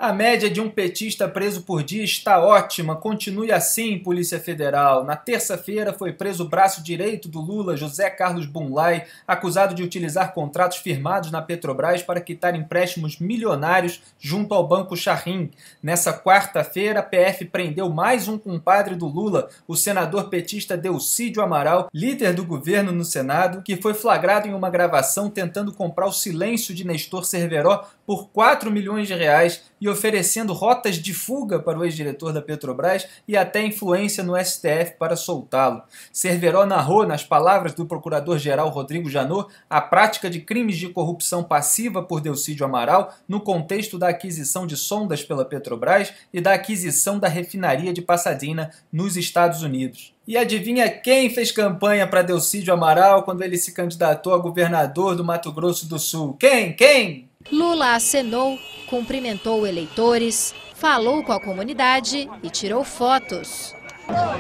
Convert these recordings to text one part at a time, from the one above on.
A média de um petista preso por dia está ótima, continue assim, Polícia Federal. Na terça-feira foi preso o braço direito do Lula, José Carlos Bunlai, acusado de utilizar contratos firmados na Petrobras para quitar empréstimos milionários junto ao Banco Charrim. Nessa quarta-feira, a PF prendeu mais um compadre do Lula, o senador petista Delcídio Amaral, líder do governo no Senado, que foi flagrado em uma gravação tentando comprar o silêncio de Nestor Cerveró por 4 milhões de reais e oferecendo rotas de fuga para o ex-diretor da Petrobras e até influência no STF para soltá-lo. Cerveró narrou, nas palavras do procurador-geral Rodrigo Janot, a prática de crimes de corrupção passiva por Delcídio Amaral no contexto da aquisição de sondas pela Petrobras e da aquisição da refinaria de Pasadena, nos Estados Unidos. E adivinha quem fez campanha para Delcídio Amaral quando ele se candidatou a governador do Mato Grosso do Sul? Quem? Lula acenou, cumprimentou eleitores, falou com a comunidade e tirou fotos. Agora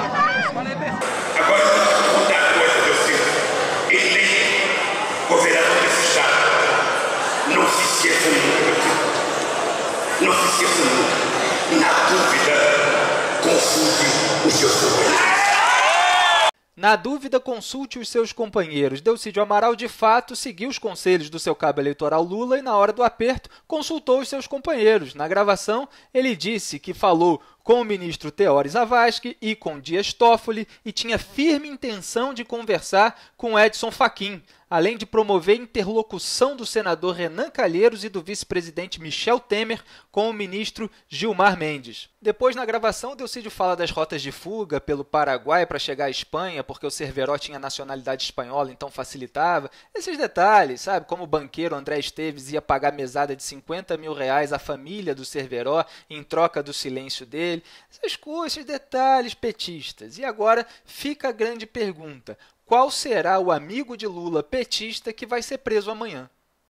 eu vou te contar uma coisa, Delcídio. Eleito governador desse estado. Não se esqueça nunca, Delcídio. Não se esqueça nunca. Na dúvida, consulte os seus companheiros. Na dúvida, consulte os seus companheiros. Delcídio Amaral, de fato, seguiu os conselhos do seu cabo eleitoral Lula e, na hora do aperto, consultou os seus companheiros. Na gravação, ele disse que falou com o ministro Teori Zavascki e com Dias Toffoli e tinha firme intenção de conversar com Edson Fachin, além de promover interlocução do senador Renan Calheiros e do vice-presidente Michel Temer com o ministro Gilmar Mendes. Depois, na gravação, Delcídio fala das rotas de fuga pelo Paraguai para chegar à Espanha, porque o Cerveró tinha nacionalidade espanhola, então facilitava. Esses detalhes, sabe? Como o banqueiro André Esteves ia pagar mesada de 50 mil reais à família do Cerveró em troca do silêncio dele. Essas coisas, esses detalhes petistas. E agora fica a grande pergunta: qual será o amigo de Lula petista que vai ser preso amanhã?